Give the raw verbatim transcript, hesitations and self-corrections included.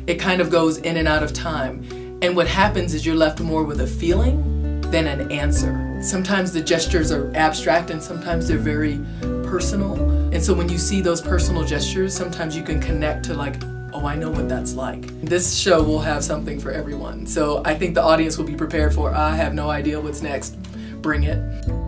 it kind of goes in and out of time. And what happens is you're left more with a feeling than an answer. Sometimes the gestures are abstract and sometimes they're very personal. And so when you see those personal gestures, sometimes you can connect to like, oh, I know what that's like. This show will have something for everyone. So I think the audience will be prepared for, I have no idea what's next. Bring it.